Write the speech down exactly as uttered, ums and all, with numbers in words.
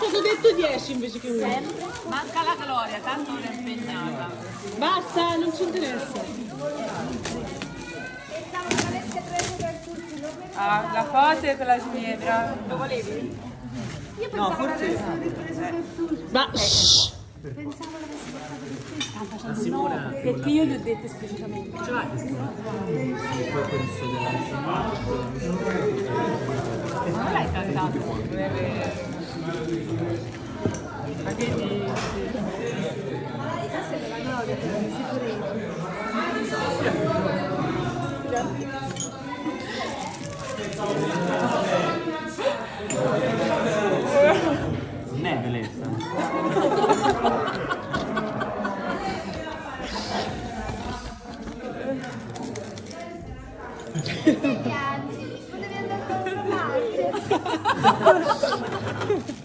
ti ho detto dieci invece che uno. Manca la Gloria, tanto non è impegnata. Basta, non ci interessa. Ah, la foto è quella smiedra. Lo volevi? Io pensavo no, forse... l'avessero ripreso per tutti. Ma shh. Pensavo l'avessi portato per te. Sta facendo no, perché io gli ho detto esplicitamente. Ce l'hai? Sì, poi penso della... Non l'hai cantato?